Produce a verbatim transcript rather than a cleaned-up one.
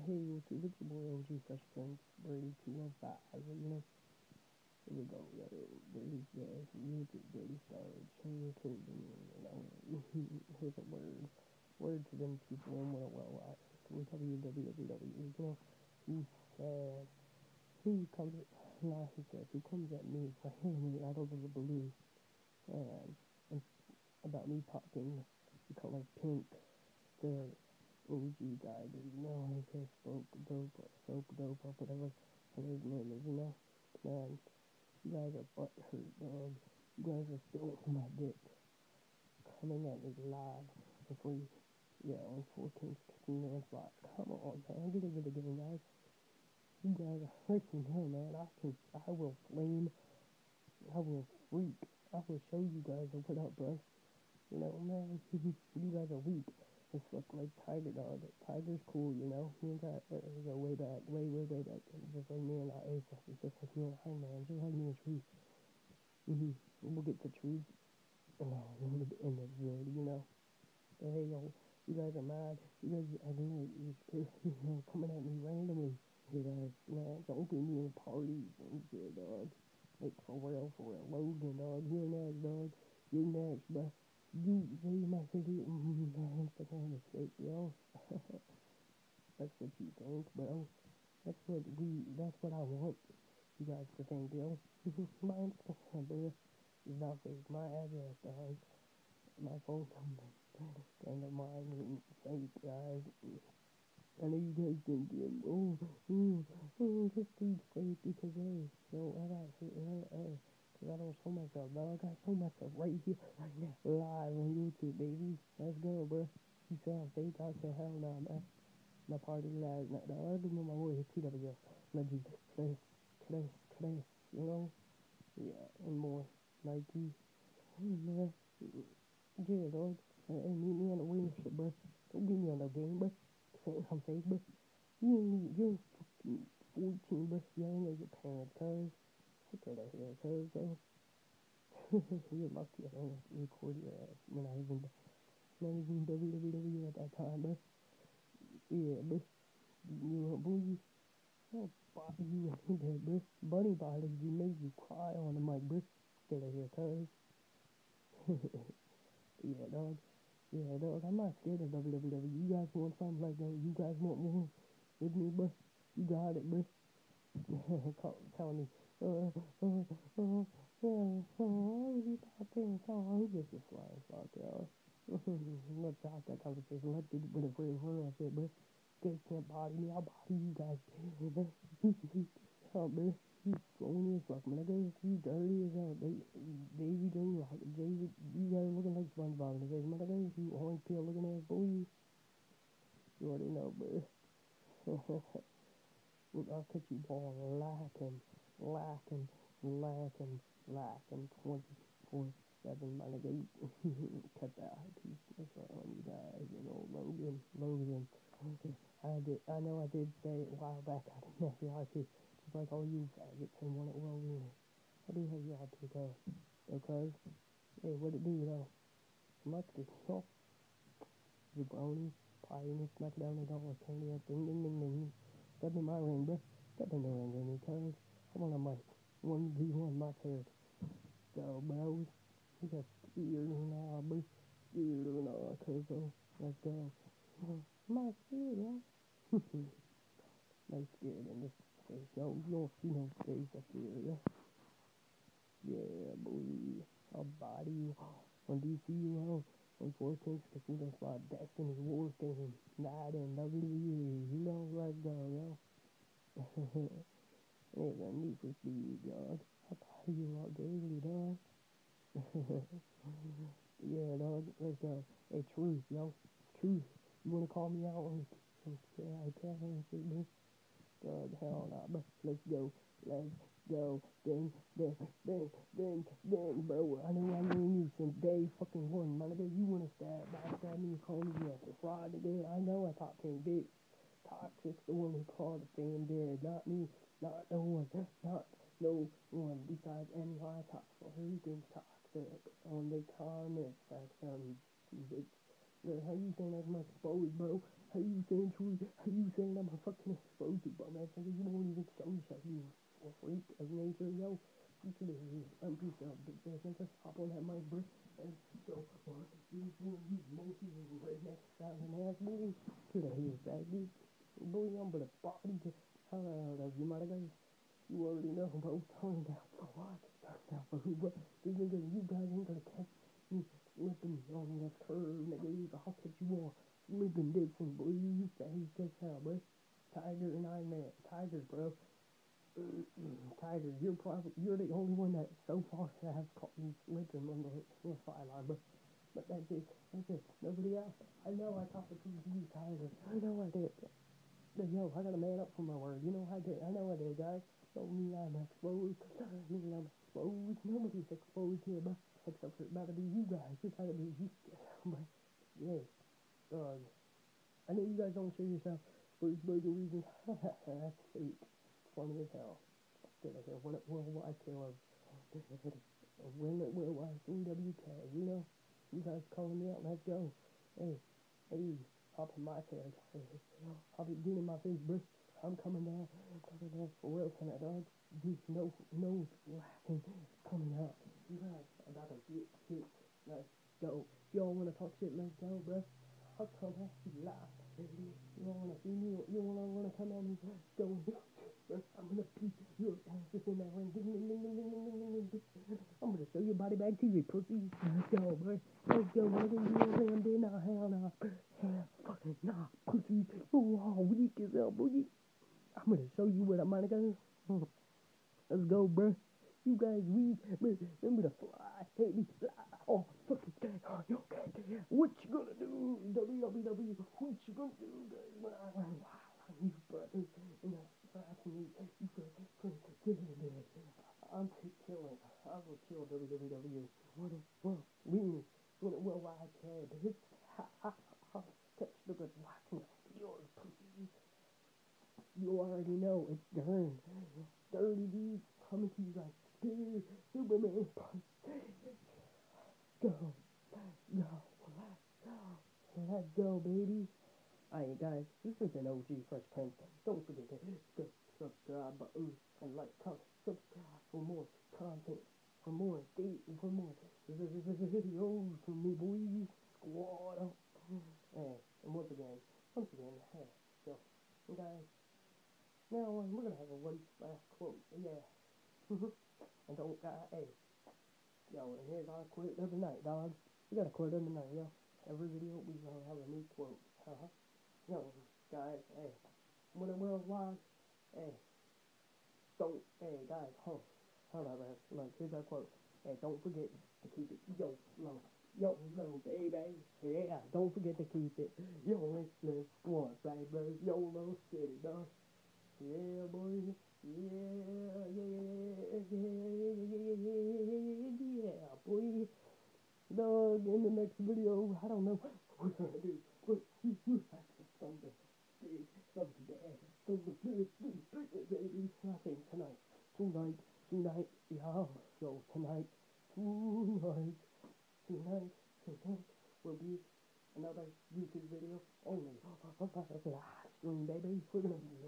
Hey, what's up? It's your boy O G Fresh Prince, Brady two one five, you know? Here we go, yo. Brady's gas, YouTube, Brady Stars, Change Clothing, you know? Here's a word. Word to them people in what a well I we W W W W, you know? Who said, who comes, nah, he says, who comes at me randomly out of the blue, and, and about me popping the color pink, the O G guy, you know, he says spoke dope or soap dope or whatever his name is, you know. Man, you guys are butt hurt, dog. You guys are still on my dick. Coming at me live for free. Yeah, on fourteenth Casino and Slots. Come on, man. Get it, get it, get it, guys. You guys are freaking hell, man. I can, I will flame. I will freak. I will show you guys what up, bro. You know, man, you guys are weak. It's look like Tiger Dog. Tiger's cool, you know. Me and Tiger go way back, way, way, way back. Just like me and our ancestors, just like me and Iron Man, just like me and Tree. Mm-hmm. We'll get to Tree in the, in the vid, you know. But hey, yo, you guys are mad. You guys are like, you know, coming at me randomly. You guys, man, don't get me in parties and shit, dog. Like, for real, for real. Logan, dog. You're next, dog. You're next, bruh. You say my city, mm, my Instagram is fake, yo. That's what you think, bro. That's what we, that's what I want you guys to think, yo. My Instagram, bro, is not fake. My address, dog. My phone number, friend of mine isn't fake, guys. I know you guys think, oh, oh, oh, this dude's fake because, hey, yo, I got, hey, hey. Cause I don't show myself, dog. I show myself right here, right now, live on YouTube, baby. Let's go, bro. You sound fake? I said, hell no, man. My party last night, dog. I remember my boy T W. Legend, Chris, Chris, Chris, you know? Yeah, and more. Nike. Oh, man. Yeah, dog. Hey, meet me on the winner shit, bro. Don't beat me on no game, bro. Saying I'm fake, bro. You ain't, you're fucking fourteen, bro. You ain't know your parents, cuz. Get out of here, cuz, bro. You're lucky I don't record your ass when I even, not even W W W at that time, bro. Yeah, bro. You know, boogie. I'll body you in there, bro. Bunny bodies you made you cry on the mic, bro. Get out of here, cuz. Yeah, dog. Yeah, dog. I'm not scared of W W W. You guys want something like that? You guys want more with me, bro? You got it, bro. Tell me, uh, uh, uh, yeah, uh, why would you talk to him? Oh, who gives a flying fuck, y'all? Let's stop that conversation. Let's get with a real, real shit, bro. You guys can't body me. I'll body you guys. Oh, bro. You phony as fuck, man. I guess you dirty as hell. They, Davy Joe, David, you guys looking like SpongeBob in the face. Man, I guess you orange peel looking ass boy. You already know, bro. Look, I'll catch you all lacking, lacking, lacking, lacking twenty-four seven, my nigga. Cut that high piece. That's right on you guys, you know, Logan, Logan. I did, I know I did say it a while back, I didn't have your I P, just like all you faggots and want it well in. I do have your I P, though, because, hey, what it do, though? Much this, yo, jabroni, pie in this smackdown and all, candy up, ding, ding, ding, ding. Step in my ring, bro. Step in the ring with me, cuz. I'm on a mic. one v one, my turn. Go, bros. You got scared or not, bro? Scared or not, cuz, oh. Let's go. I'm not scared, yo. No scared in this face, yo. You don't see no face of fear, yo. Yeah, boy. I'll body you on D C U L. On fourteenth Casino Slot, Destiny, War Game, Night in W W E. You know, let's go, yo. It's a need for speed, dog. I body you all daily, dog. Yeah, dog. Let's go. Hey, Truth, yo. Truth. You wanna call me out on the iPad and shit, bro? Dog, hell nah, bro. Let's go. Let's go. Ding, ding, ding, ding, ding, bro. I know I knew you since day fucking one, my nigga. You wanna stab, backstab me, call me up for fraud, nigga. I know I talk king big. Toxic's the one who called the fan dead, not me. Not no one. Not no one besides N Y Toxic. Everything's toxic on the comments section, bitch. How you think that's my exposed, bro? How you saying truly? How you saying I'm a fucking exposed you, bum ass nigga? You won't even show yourself, you a freak of nature, yo. You could have unbeat yourself, bitch ass nigga. Hop on that mic, bro. And so, uh, you, you, you monkey and redneck sounding ass boy. To the hell, faggot. Boy, I'm but a body to how of you, my nigga. You already know, bro. Turn down for what? Turn down for who, bro? This nigga, you guys ain't gonna catch me slipping on this curve, nigga. I'll catch you all slipping different, boy. You faggot, catch how, bro? Tiger and Iron Man. Tiger, bro. Tiger, you're probably you're the only one that so far has caught me slipping on the, on the sideline, bro. But that's it. That's it. Nobody else. I know I talked to you, Tiger. I know I did. But yo, I gotta man up for my word. You know I did. I know I did, guys. Don't mean I'm exposed. Don't mean I'm exposed. Nobody's exposed here, bro. Except for about to be you guys. You're trying to be you, but yeah, dog. I know you guys don't show yourself for burger reasons. That's fake. Funny as hell. Get it here. When it worldwide killer. When it worldwide three W K. You know, you guys calling me out. Let's go. Hey, hey, hop in my territory. I'll be getting in my face, bro. I'm coming down. I'm coming down for real tonight, dog. No, no laughing coming out. You guys are about to get hit. Let's go. Y'all wanna talk shit? Let's go, bro. I'll come at you live. You don't wanna see me? You don't wanna come at me? Go. I'm gonna beat your asses in that ring. Ding, ding, ding, ding, ding, ding, ding, ding, ding. I'm gonna show your body back to you, pussy. Let's go, bro. Let's go, nigga. You know what I'm saying? Nah, hell nah. Hell fucking nah, pussy. You all weak as hell, boogie. I'm gonna show you what I'm gonna go. Let's go, bro. You guys weak, but remember to fly, baby. Fly. Oh, fucking God. Oh, okay. What you gonna do? W W W. What you gonna do, guys? When I run wild on you, brother. And I smash me. You go, get in there. I'm killing. I will kill W W W. What a, well, we, what a, well, I care, bitch. Ha, ha, ha. Catch the good watching your pussy. You already know it's Dern. Dirty dudes coming to you like Spear, Superman punch. Go, go, go. Let's go, baby. Alright, guys, this is an O G Fresh Prince. Don't forget to hit the subscribe button and like, comment, subscribe for more content, for more date, for more videos from me, boys. Squad. Hey, and once again, once again, hey, so, guys. Now, um, we're gonna have a one last quote. Yeah. And don't, uh, hey, yo, and here's our quote of the night, dog. We got a quote of the night, yo. Every video, we gonna have a new quote. Uh-huh. Yo, guys, hey, when it worldwide, hey, don't, hey, guys, hold, hold on, man. Look, here's our quote. Hey, don't forget to keep it, yo, low. Yo, low, baby. Yeah, don't forget to keep it. Yo, listening, squad, baby. Yo, low, city, dog. Yeah, boy. Yeah, yeah, yeah, yeah, yeah, boy. Dog, in the next video, I don't know what we're gonna do, but you, you have something big, something bad, something big, big, big, baby. I think tonight, tonight, tonight, yo, yo, tonight, tonight, tonight, tonight will be another YouTube video only. Live stream, baby. We're gonna be